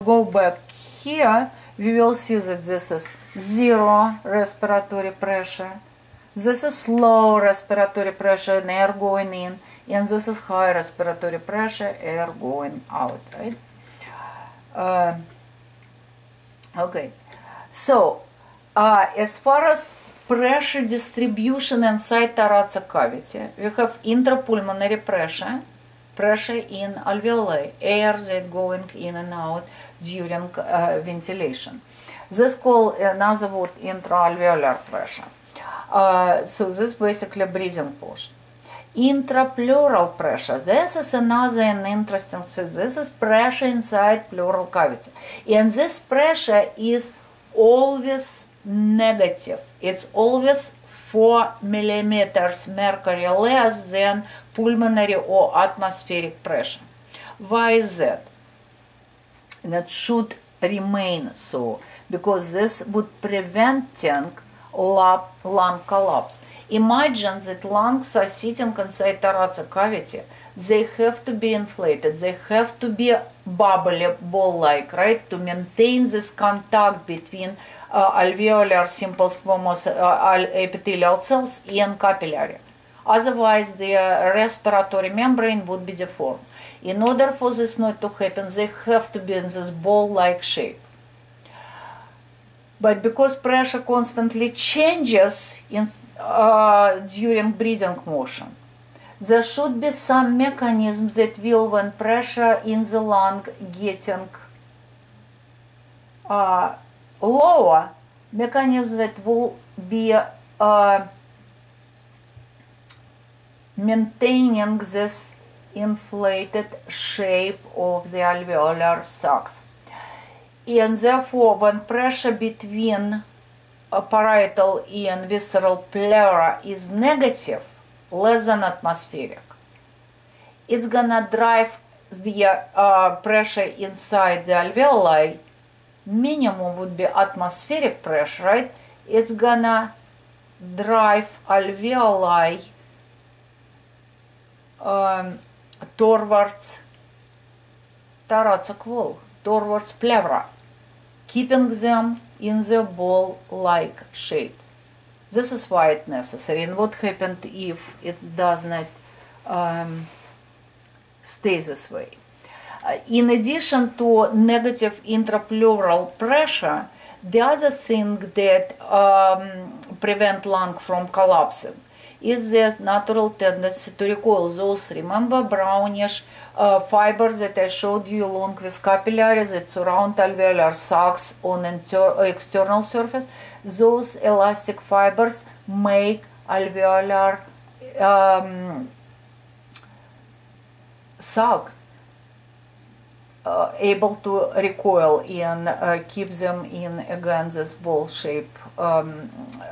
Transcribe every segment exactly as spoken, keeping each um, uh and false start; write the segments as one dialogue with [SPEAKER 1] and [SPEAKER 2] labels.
[SPEAKER 1] go back here, we will see that this is zero respiratory pressure. This is low respiratory pressure and air going in, and this is high respiratory pressure, air going out, right? Uh, okay, so uh, as far as pressure distribution inside thoracic cavity, we have intrapulmonary pressure, pressure in alveoli, air that going in and out during uh, ventilation. This called another word intraalveolar pressure. Uh, so this basically breathing portion. Intrapleural pressure, this is another and interesting thing. This is pressure inside pleural cavity. And this pressure is always negative. It's always four millimeters mercury less than pulmonary or atmospheric pressure. Why is that? And it should remain so, because this would preventing lung collapse. Imagine that lungs are sitting inside thoracic cavity. They have to be inflated. They have to be bubbly, ball-like, right? To maintain this contact between uh, alveolar simple squamous uh, epithelial cells and capillary. Otherwise, the respiratory membrane would be deformed. In order for this not to happen, they have to be in this ball-like shape. But because pressure constantly changes in, uh, during breathing motion, there should be some mechanism that will, when pressure in the lung getting uh, lower, mechanism that will be uh, maintaining this inflated shape of the alveolar sacs. And therefore, when pressure between parietal and visceral pleura is negative, less than atmospheric, it's gonna drive the uh, pressure inside the alveoli. Minimum would be atmospheric pressure, right? It's gonna drive alveoli um, towards thoracic wall, towards pleura, keeping them in the ball-like shape. This is why it's necessary. And what happens if it does not um, stay this way? Uh, in addition to negative intrapleural pressure, the other thing that um, prevent lung from collapsing is the natural tendency to recoil. Those, remember, brownish uh, fibers that I showed you along with capillaries that surround alveolar sacs on external surface. Those elastic fibers make alveolar um, sacs uh, able to recoil and uh, keep them in, again, this ball shape, um,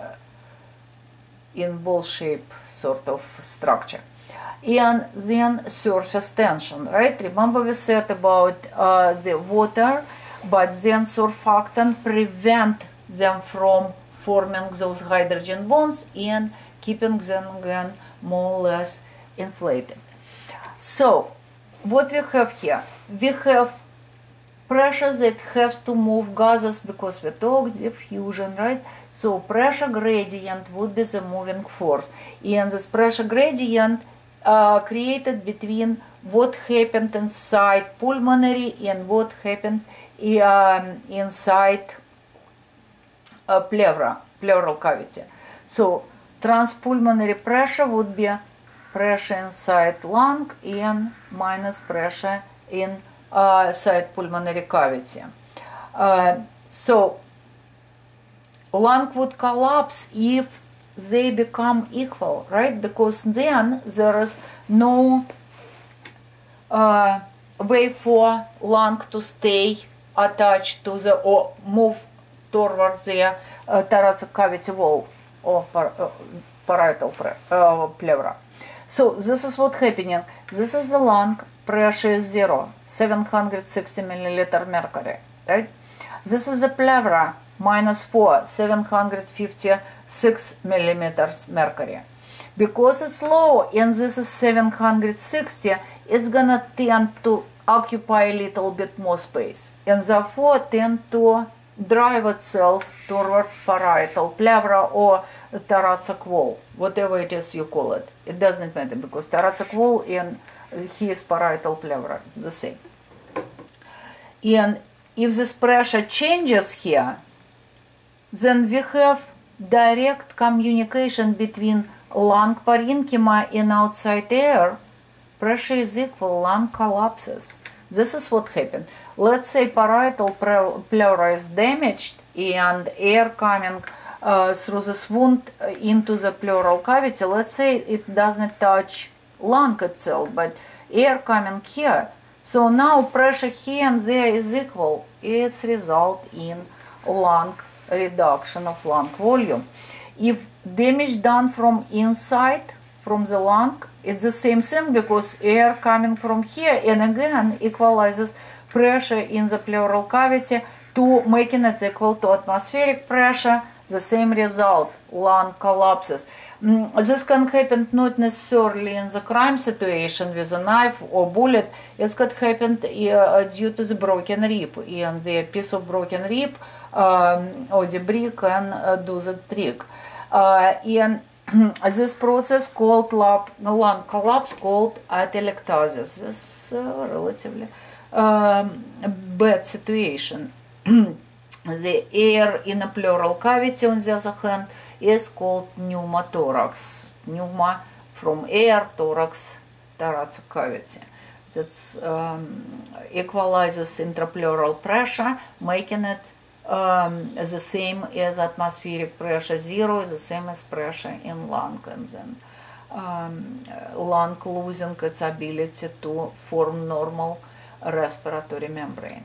[SPEAKER 1] in ball shape sort of structure. And then surface tension, right? Remember we said about uh, the water, but then surfactant prevent them from forming those hydrogen bonds and keeping them again more or less inflated. So what we have here? We have pressure that has to move gases, because we talk diffusion, right? So pressure gradient would be the moving force. And this pressure gradient uh, created between what happened inside pulmonary and what happened um, inside uh, pleura, pleural cavity. So transpulmonary pressure would be pressure inside lung and minus pressure in Uh, side pulmonary cavity. Uh, so lung would collapse if they become equal, right? Because then there is no uh, way for lung to stay attached to the or move towards the uh, thoracic cavity wall of par uh, parietal uh, pleura. So this is what's happening. This is the lung. Pressure is zero, seven hundred sixty milliliter mercury, right? This is the pleura, minus four, seven hundred fifty-six millimeters mercury. Because it's low and this is seven hundred sixty, it's gonna tend to occupy a little bit more space and therefore tend to drive itself towards parietal pleura or thoracic wall, whatever it is you call it. It doesn't matter because thoracic wall and his parietal pleura is the same. And if this pressure changes here, then we have direct communication between lung parenchyma and outside air. Pressure is equal, lung collapses. This is what happened. Let's say parietal pleura is damaged and air coming uh, through this wound into the pleural cavity. Let's say it doesn't touch lung itself, but air coming here. So now pressure here and there is equal. It's result in lung reduction of lung volume. If damage done from inside, from the lung, it's the same thing because air coming from here and again equalizes pressure in the pleural cavity to making it equal to atmospheric pressure. The same result, lung collapses. Mm, this can happen not necessarily in the crime situation with a knife or bullet. It could happen uh, due to the broken rib, and the piece of broken rib um, or debris can uh, do the trick. Uh, and this process called lung collapse called atelectasis. This is uh, relatively um, bad situation. The air in a pleural cavity, on the other hand, is called pneumothorax. Pneuma from air, thorax, thoracic cavity. That um, equalizes intrapleural pressure, making it um, the same as atmospheric pressure. Zero is the same as pressure in lung, and then um, lung losing its ability to form normal respiratory membrane.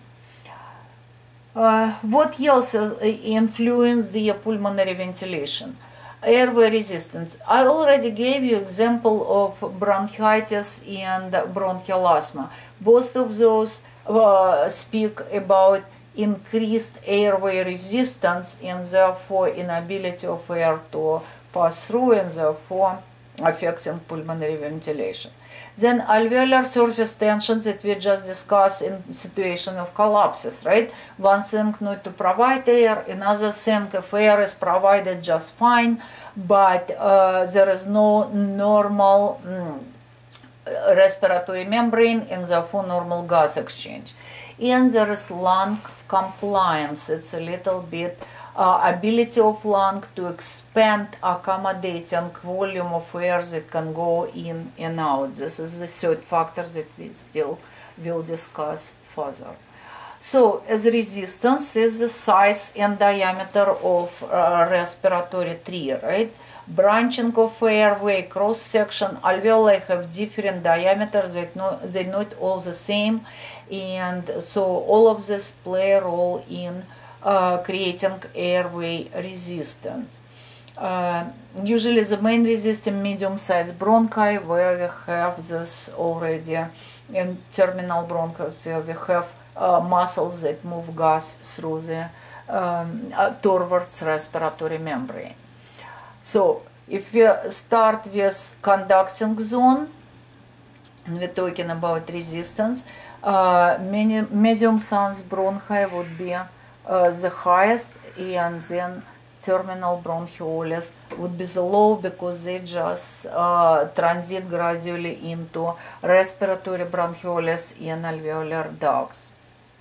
[SPEAKER 1] Uh, what else influenced the pulmonary ventilation? Airway resistance. I already gave you example of bronchitis and bronchial asthma. Both of those uh, speak about increased airway resistance and therefore inability of air to pass through and therefore affecting pulmonary ventilation. Then alveolar surface tension that we just discussed in situation of collapses, right? One thing not to provide air, another thing if air is provided just fine, but uh, there is no normal mm, respiratory membrane and therefore normal gas exchange. And there is lung compliance. It's a little bit Uh, ability of lung to expand, accommodating volume of air that can go in and out. This is the third factor that we still will discuss further. So, as resistance is the size and diameter of uh, respiratory tree, right? Branching of airway, cross section, alveoli have different diameters, that no, they're not all the same, and so all of this play a role in Uh, creating airway resistance. Uh, usually the main resistance medium-sized bronchi, where we have this already in terminal bronchi, where we have uh, muscles that move gas through the um, uh, towards respiratory membrane. So if we start with conducting zone, and we're talking about resistance, uh, medium-sized bronchi would be Uh, the highest, and then terminal bronchioles would be the low because they just uh, transit gradually into respiratory bronchioles and alveolar ducts.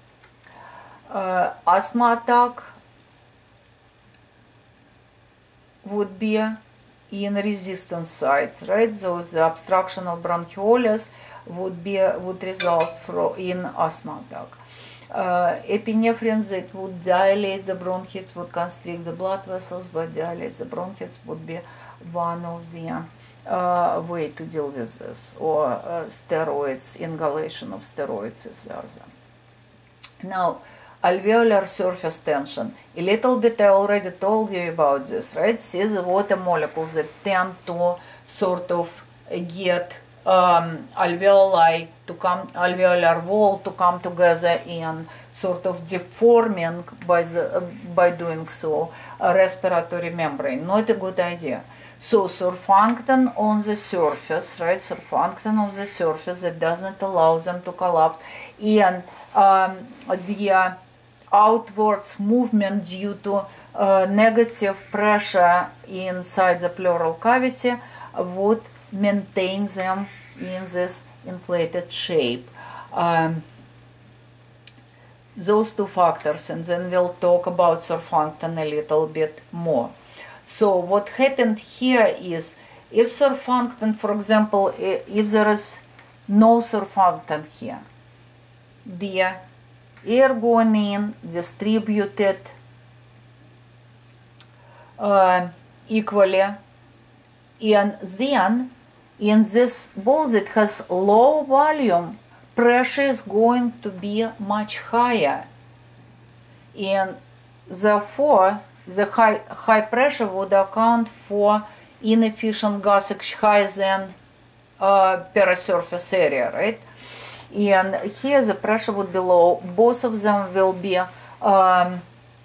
[SPEAKER 1] Uh, asthma attack would be in resistance sites, right? So the obstruction of bronchioles would be would result from in asthma attack. Uh, epinephrine that would dilate the bronchids, would constrict the blood vessels, but dilate the bronchids would be one of the uh, way to deal with this, or uh, steroids, inhalation of steroids is the other. Now, alveolar surface tension. A little bit I already told you about this, right? See the water molecules that tend to sort of get Um, alveoli to come, alveolar wall to come together and sort of deforming by the uh, by doing so a respiratory membrane. Not a good idea. So surfactant on the surface, right? Surfactant on the surface that doesn't allow them to collapse, and um, the uh, outwards movement due to uh, negative pressure inside the pleural cavity would maintain them in this inflated shape. Um, those two factors, and then we'll talk about surfactant a little bit more. So what happened here is, if surfactant, for example, if there is no surfactant here, the air going in distributed uh, equally, and then in this ball that has low volume, pressure is going to be much higher, and therefore the high, high pressure would account for inefficient gas exchange higher than uh, perisurface area, right? And here the pressure would be low. Both of them will be um,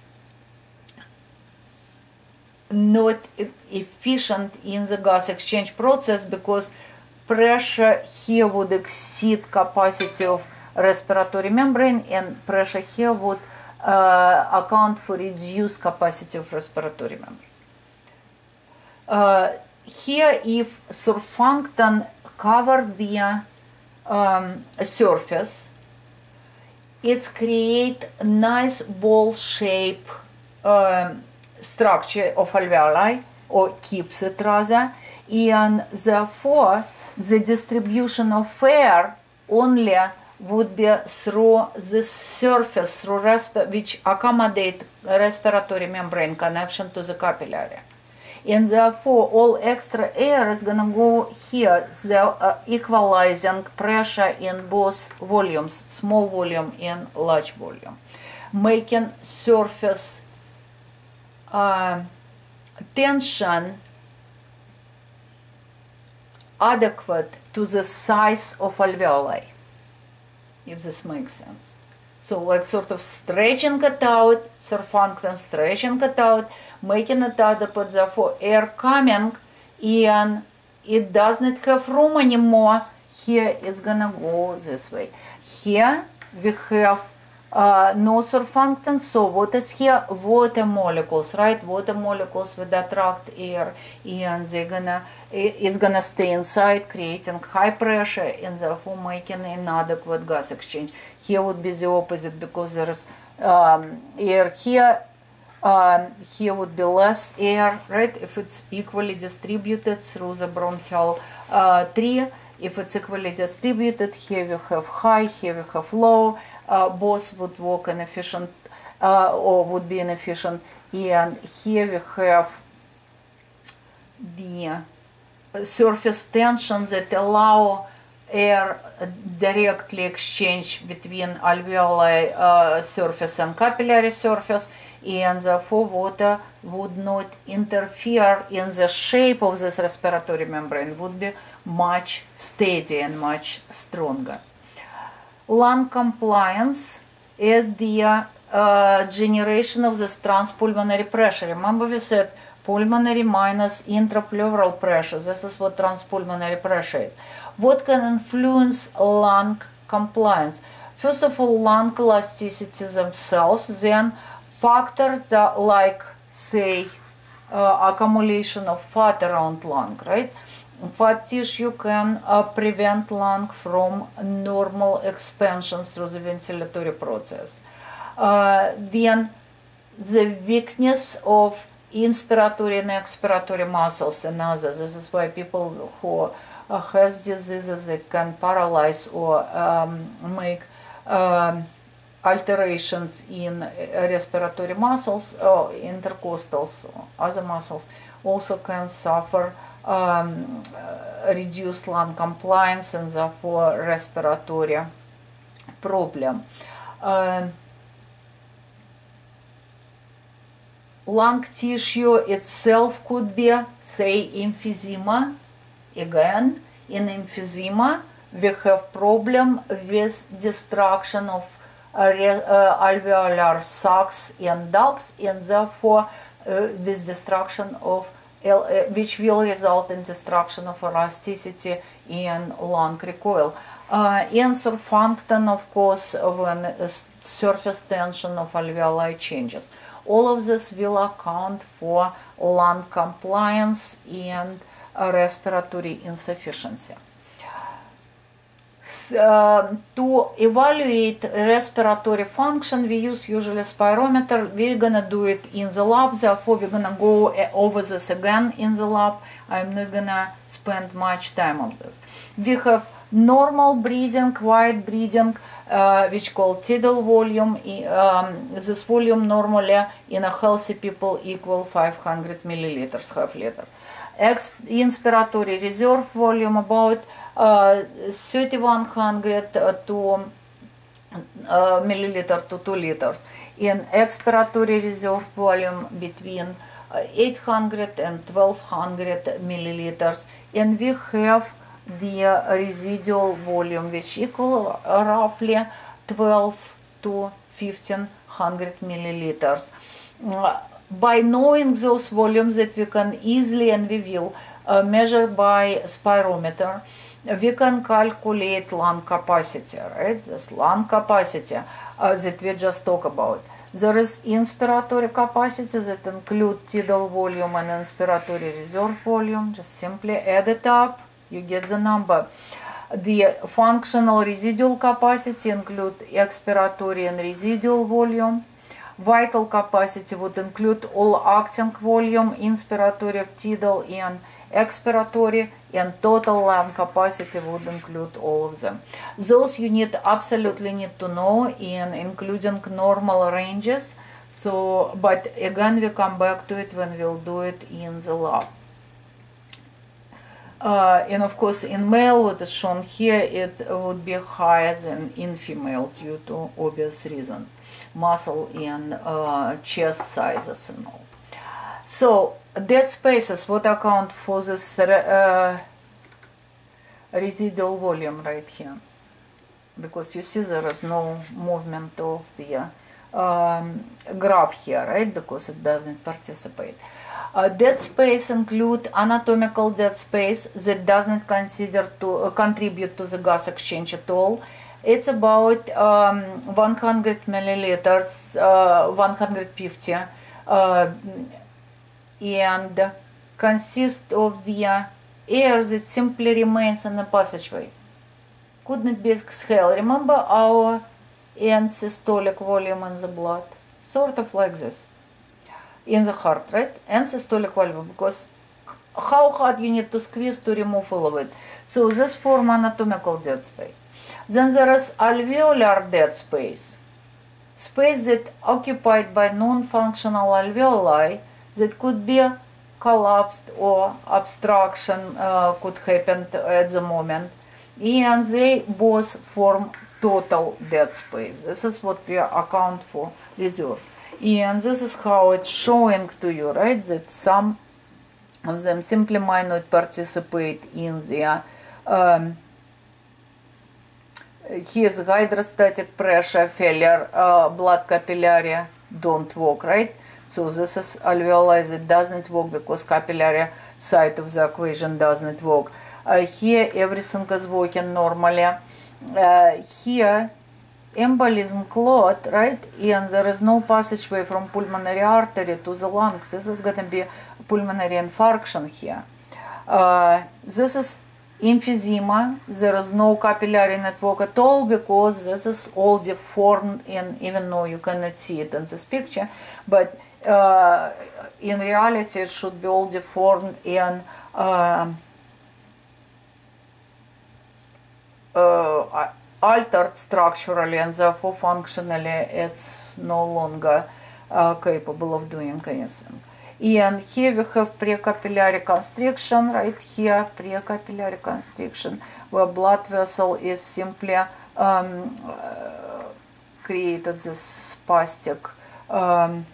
[SPEAKER 1] not e efficient in the gas exchange process, because pressure here would exceed capacity of respiratory membrane, and pressure here would uh, account for reduced capacity of respiratory membrane. Uh, here, if surfactant covered the um, surface, it's create a nice ball shape um, structure of alveoli, or keeps it rather, and therefore the distribution of air only would be through the surface, through resp which accommodate respiratory membrane connection to the capillary. And therefore all extra air is going to go here, the uh, equalizing pressure in both volumes, small volume and large volume, making surface uh, tension adequate to the size of alveoli, if this makes sense. So like sort of stretching it out, surfactant stretching it out, making it adequate, therefore air coming, and it does not have room anymore. Here it's gonna go this way. Here we have uh, no surfactant, so what is here? Water molecules, right? Water molecules would attract air, and they're gonna, it's gonna stay inside, creating high pressure, and therefore making inadequate gas exchange. Here would be the opposite, because there's um, air here. Um, here would be less air, right? If it's equally distributed through the bronchial uh, tree. If it's equally distributed, here we have high, here we have low. Uh, both would work inefficient uh, or would be inefficient. And here we have the surface tension that allow air directly exchange between alveoli uh, surface and capillary surface, and therefore water would not interfere in the shape of this respiratory membrane, would be much steadier and much stronger. Lung compliance is the uh, generation of this transpulmonary pressure. Remember we said pulmonary minus intrapleural pressure. This is what transpulmonary pressure is. What can influence lung compliance? First of all, lung elasticity themselves, then factors that like, say, uh, accumulation of fat around lung, right? Fat tissue can uh, prevent lung from normal expansions through the ventilatory process. Uh, then the weakness of inspiratory and expiratory muscles and others. This is why people who uh, has diseases, they can paralyze or um, make um, alterations in respiratory muscles, or intercostals, or other muscles, also can suffer um, uh, reduced lung compliance and therefore respiratory problem. Uh, lung tissue itself could be, say, emphysema. Again, in emphysema, we have problem with destruction of uh, uh, alveolar sacs and ducts, and therefore uh, with destruction of which will result in destruction of elasticity in lung recoil. Uh, and surfactant, of course, when surface tension of alveoli changes. All of this will account for lung compliance and uh, respiratory insufficiency. Uh, to evaluate respiratory function, we use usually spirometer. We're gonna do it in the lab, therefore we're gonna go over this again in the lab. I'm not gonna spend much time on this. We have normal breathing, quiet breathing, uh, which called tidal volume. Um, this volume normally in a healthy people equal five hundred milliliters, half liter. Ex inspiratory reserve volume about uh, thirty-one hundred to uh, milliliter to two liters. In expiratory reserve volume between uh, eight hundred and twelve hundred milliliters, and we have the uh, residual volume which equal uh, roughly twelve to fifteen hundred milliliters. Uh, by knowing those volumes that we can easily and we will uh, measure by spirometer, we can calculate lung capacity, right? This lung capacity uh, that we just talked about. There is inspiratory capacity that include tidal volume and inspiratory reserve volume. Just simply add it up, you get the number. The functional residual capacity include expiratory and residual volume. Vital capacity would include all acting volume, inspiratory, tidal, and expiratory, and total lung capacity would include all of them. Those you need absolutely need to know, in including normal ranges. So, but again, we come back to it when we'll do it in the lab. Uh, and of course, in male, what is shown here, it would be higher than in female due to obvious reason, muscle and uh, chest sizes and all. So, dead spaces would account for this uh, residual volume right here, because you see there is no movement of the um, graph here, right, because it doesn't participate. Uh, dead space include anatomical dead space that doesn't consider to uh, contribute to the gas exchange at all. It's about um, one hundred milliliters, uh, one hundred fifty, uh, and consists of the uh, air that simply remains in the passageway. Could not be exhaled. Remember our end systolic volume in the blood? Sort of like this. In the heart, right? And systolic volume, because how hard you need to squeeze to remove all of it. So this form anatomical dead space. Then there is alveolar dead space, space that occupied by non-functional alveoli that could be collapsed or obstruction uh, could happen at the moment, and they both form total dead space. This is what we account for reserve. And this is how it's showing to you, right, that some of them simply might not participate in the um, here's hydrostatic pressure failure, uh, blood capillary don't work, right? So this is alveoli that doesn't work because capillary side of the equation doesn't work. Uh, here everything is working normally. Uh, here embolism clot, right? And there is no passageway from pulmonary artery to the lungs. This is going to be pulmonary infarction here. Uh, this is emphysema. There is no capillary network at all because this is all deformed, and even though you cannot see it in this picture, but uh, in reality it should be all deformed and uh, uh, altered structurally, and therefore functionally it's no longer uh, capable of doing anything. And here we have precapillary constriction, right here, precapillary constriction, where blood vessel is simply um, uh, created this spastic um,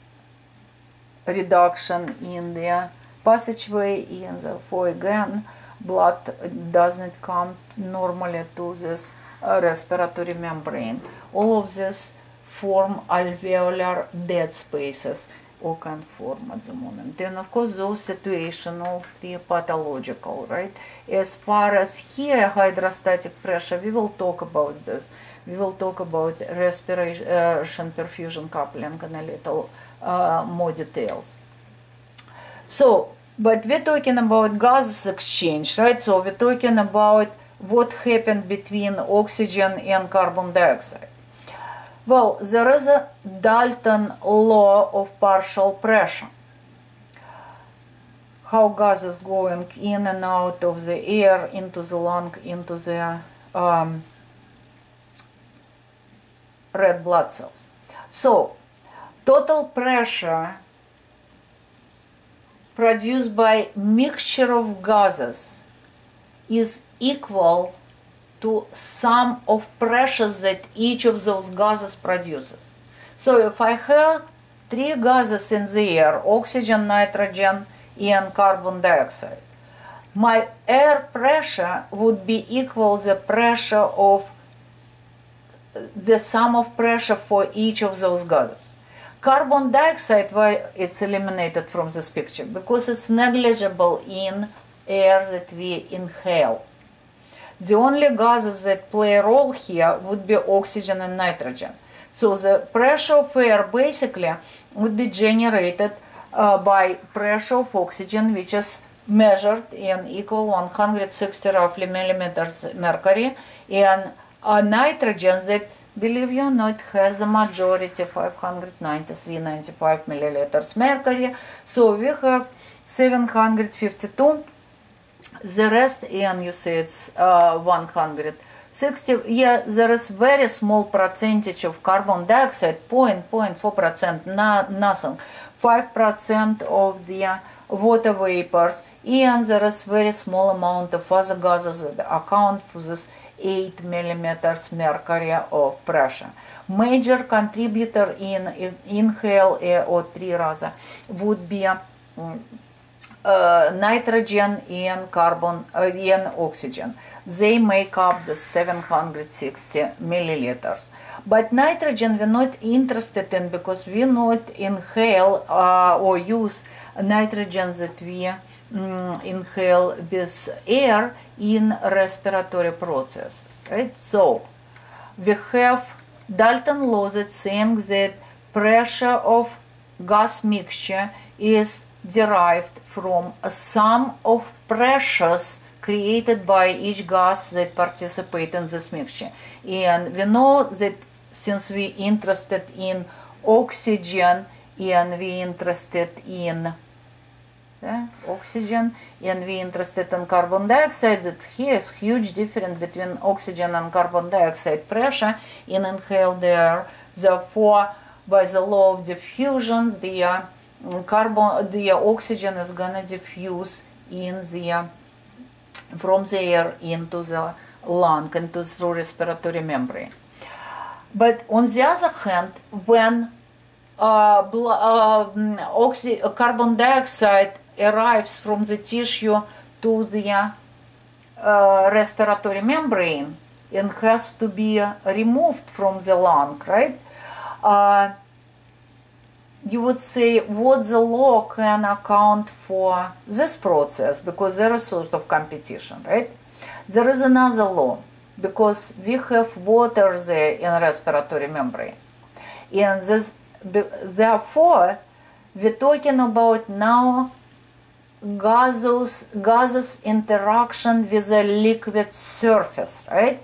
[SPEAKER 1] reduction in the passageway, and therefore again blood doesn't come normally to this Uh, respiratory membrane. All of this form alveolar dead spaces, or can form at the moment. Then of course those situations, all three pathological, right? As far as here hydrostatic pressure, we will talk about this. We will talk about respiration, perfusion coupling in a little uh, more details. So, but we're talking about gases exchange, right? So we're talking about what happened between oxygen and carbon dioxide. Well, there is a Dalton law of partial pressure. How gases going in and out of the air, into the lung, into the um, red blood cells. So, total pressure produced by mixture of gases is equal to sum of pressures that each of those gases produces. So if I have three gases in the air, oxygen, nitrogen, and carbon dioxide, my air pressure would be equal to the pressure of the sum of pressure for each of those gases. Carbon dioxide, why it's eliminated from this picture? Because it's negligible in air that we inhale. The only gases that play a role here would be oxygen and nitrogen. So the pressure of air basically would be generated uh, by pressure of oxygen, which is measured in equal one hundred sixty roughly millimeters mercury, and uh, nitrogen that, believe you or not, has a majority five hundred ninety-three point nine five milliliters mercury. So we have seven hundred fifty-two. The rest, and you say it's uh, one hundred sixty. Yeah, there is very small percentage of carbon dioxide, zero point zero four percent, not, nothing. five percent of the water vapors, and there is very small amount of other gases that account for this eight millimeters mercury of pressure. Major contributor in, in inhale air, or three rather, would be um, uh, nitrogen and carbon uh, and oxygen. They make up the seven hundred sixty milliliters. But nitrogen we're not interested in because we not inhale uh, or use nitrogen that we mm, inhale with air in respiratory processes, right? So we have Dalton law that saying that pressure of gas mixture is derived from a sum of pressures created by each gas that participate in this mixture. And we know that since we interested in oxygen and we interested in yeah, oxygen and we interested in carbon dioxide, that here is huge difference between oxygen and carbon dioxide pressure in inhaled air. Therefore, by the law of diffusion, the uh, carbon, the oxygen is gonna diffuse in the from the air into the lung, into through respiratory membrane. But on the other hand, when uh, uh, oxy carbon dioxide arrives from the tissue to the uh, respiratory membrane and has to be removed from the lung, right? Uh, you would say what the law can account for this process, because there is sort of competition, right? There is another law, because we have water there in respiratory membrane. And this, therefore, we're talking about now gases, gases interaction with a liquid surface, right?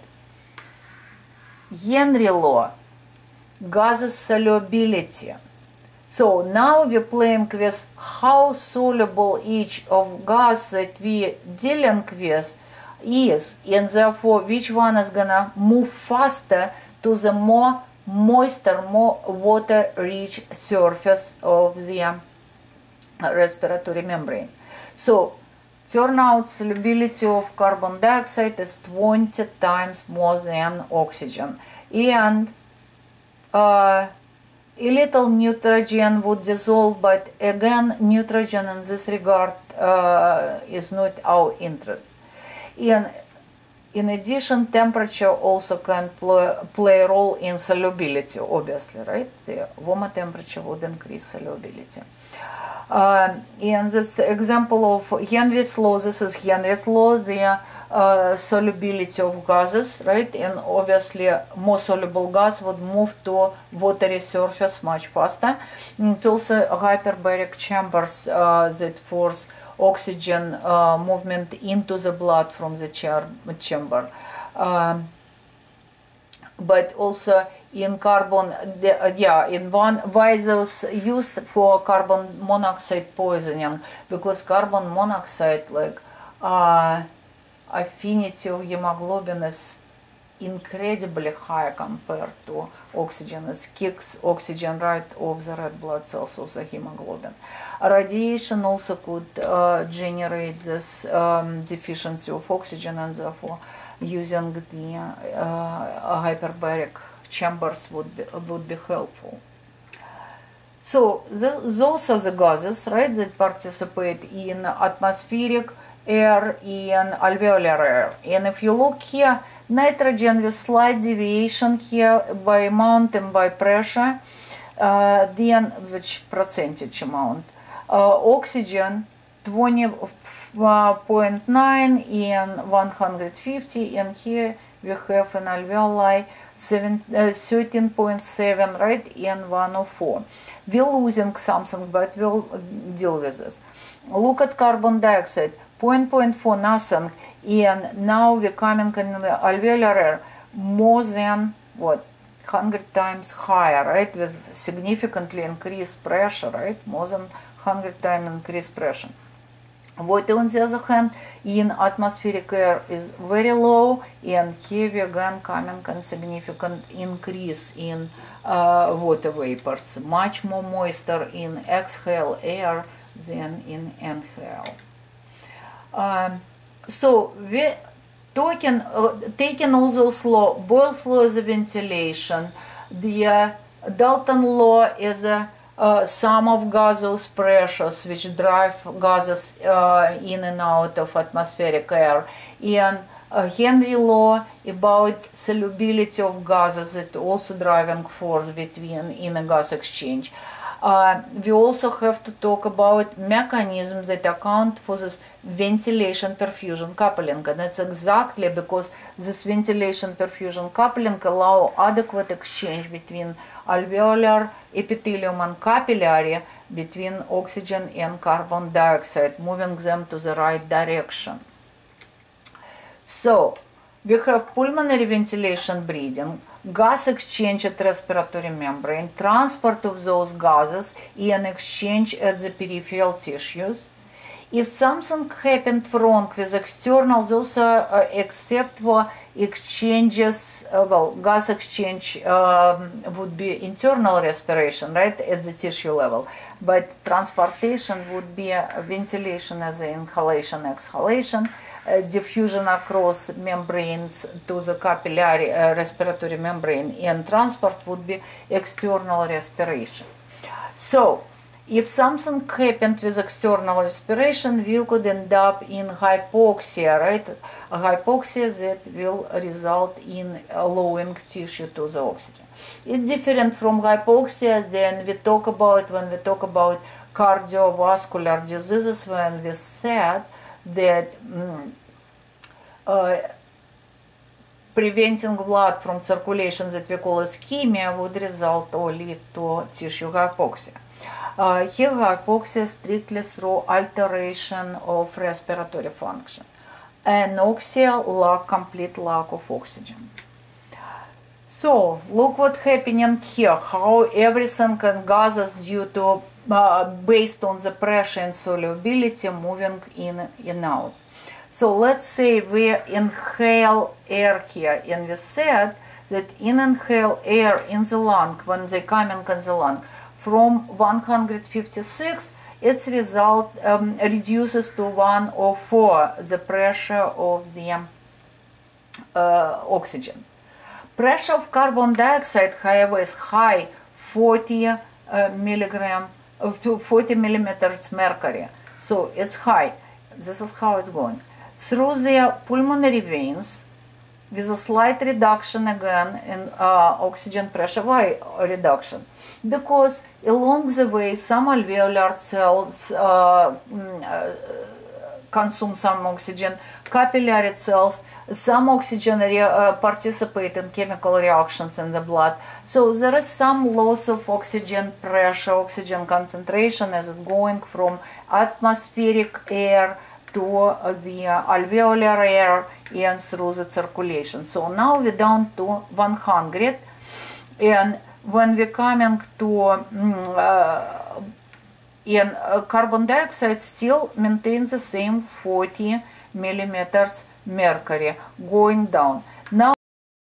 [SPEAKER 1] Henry law, gases solubility. So now we're playing with how soluble each of gas that we dealing with is, and therefore which one is gonna move faster to the more moisture, more water-rich surface of the respiratory membrane. So turnout solubility of carbon dioxide is twenty times more than oxygen, and uh, a little nitrogen would dissolve, but again, nitrogen in this regard uh, is not our interest. And in addition, temperature also can play, play a role in solubility, obviously, right? The warmer temperature would increase solubility. Uh, and that's example of Henry's law. This is Henry's law, the uh, solubility of gases, right? And obviously, more soluble gas would move to watery surface much faster. And also, hyperbaric chambers uh, that force oxygen uh, movement into the blood from the chamber. Um, but also in carbon, the, yeah, in one, why those used for carbon monoxide poisoning? Because carbon monoxide, like, uh, affinity of hemoglobin is incredibly high compared to oxygen. It kicks oxygen right off the red blood cells of the hemoglobin. Radiation also could uh, generate this um, deficiency of oxygen, and therefore using the uh, hyperbaric chambers would be, would be helpful. So th those are the gases, right, that participate in atmospheric air, in alveolar air. And if you look here, nitrogen with slight deviation here by amount and by pressure, uh, then which percentage amount? Uh, oxygen twenty point nine and one hundred fifty, and here we have an alveoli thirteen point seven, right, and one oh four. We're losing something, but we'll deal with this. Look at carbon dioxide, zero point four, nothing, and now we're coming in the alveolar air more than, what, one hundred times higher, right, with significantly increased pressure, right, more than one hundred times increased pressure. What, on the other hand, in atmospheric air is very low, and here we again coming a significant increase in uh, water vapors, much more moisture in exhale air than in inhale. Um, so we talking, uh, taking all those law, Boyle's law is a ventilation, the uh, Dalton law is a Uh, sum of gaseous pressures which drive gases uh, in and out of atmospheric air, and uh, Henry law about solubility of gases, that also driving force between in a gas exchange. Uh, we also have to talk about mechanisms that account for this ventilation perfusion coupling, and it's exactly because this ventilation perfusion coupling allow adequate exchange between alveolar epithelium and capillary, between oxygen and carbon dioxide, moving them to the right direction. So we have pulmonary ventilation breathing, gas exchange at respiratory membrane, transport of those gases, and exchange at the peripheral tissues. If something happened wrong with external, those are uh, except for exchanges, uh, well, gas exchange um, would be internal respiration, right, at the tissue level. But transportation would be uh, ventilation as an inhalation, exhalation, uh, diffusion across membranes to the capillary uh, respiratory membrane, and transport would be external respiration. So, if something happened with external respiration, we could end up in hypoxia, right? A hypoxia that will result in allowing tissue to the oxygen. It's different from hypoxia than we talk about when we talk about cardiovascular diseases, when we said that mm, uh, preventing blood from circulation that we call ischemia would result or lead to tissue hypoxia. Uh, here hypoxia strictly through alteration of respiratory function. Anoxia, lack, complete lack of oxygen. So look what happening here, how everything in gases due to, uh, based on the pressure and solubility moving in and out. So let's say we inhale air here, and we said that in inhale air in the lung, when they come in the lung, from one hundred fifty-six, its result um, reduces to one oh four, the pressure of the uh, oxygen. Pressure of carbon dioxide, however, is high, forty uh, milligram to forty millimeters mercury. So it's high. This is how it's going. Through the pulmonary veins, with a slight reduction again in uh, oxygen pressure. Why reduction? Because along the way some alveolar cells uh, uh, consume some oxygen, capillary cells, some oxygen uh, participate in chemical reactions in the blood. So there is some loss of oxygen pressure, oxygen concentration as it's going from atmospheric air to the alveolar air and through the circulation. So now we're down to one hundred, and when we're coming to uh, and uh, carbon dioxide still maintains the same forty millimeters mercury going down.